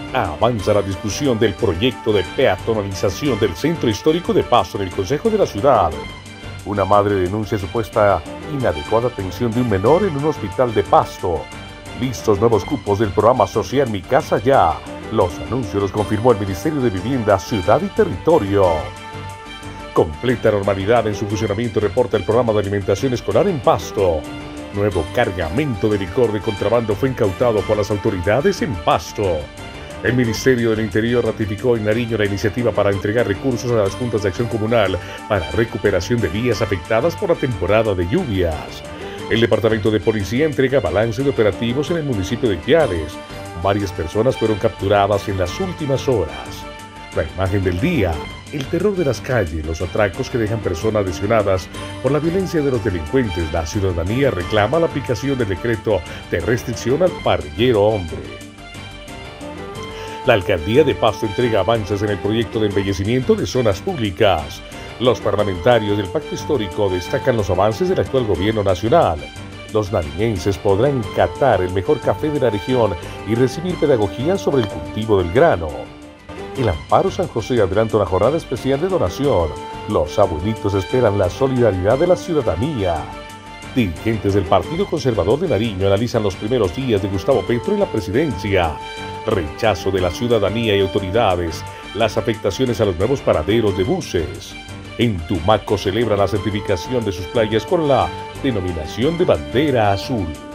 Avanza la discusión del proyecto de peatonalización del centro histórico de Pasto en el Consejo de la Ciudad. Una madre denuncia supuesta inadecuada atención de un menor en un hospital de Pasto. Listos nuevos cupos del programa social Mi Casa Ya. Los anuncios los confirmó el Ministerio de Vivienda, Ciudad y Territorio. Completa normalidad en su funcionamiento reporta el programa de alimentación escolar en Pasto. Nuevo cargamento de licor de contrabando fue incautado por las autoridades en Pasto. El Ministerio del Interior ratificó en Nariño la iniciativa para entregar recursos a las juntas de acción comunal para recuperación de vías afectadas por la temporada de lluvias. El Departamento de Policía entrega balance de operativos en el municipio de Ipiales. Varias personas fueron capturadas en las últimas horas. La imagen del día, el terror de las calles, los atracos que dejan personas lesionadas por la violencia de los delincuentes. La ciudadanía reclama la aplicación del decreto de restricción al parrillero hombre. La Alcaldía de Pasto entrega avances en el proyecto de embellecimiento de zonas públicas. Los parlamentarios del Pacto Histórico destacan los avances del actual gobierno nacional. Los nariñenses podrán catar el mejor café de la región y recibir pedagogía sobre el cultivo del grano. El Amparo San José adelanta una jornada especial de donación. Los abuelitos esperan la solidaridad de la ciudadanía. Dirigentes del Partido Conservador de Nariño analizan los primeros días de Gustavo Petro en la presidencia. Rechazo de la ciudadanía y autoridades, las afectaciones a los nuevos paraderos de buses. En Tumaco celebran la certificación de sus playas con la denominación de bandera azul.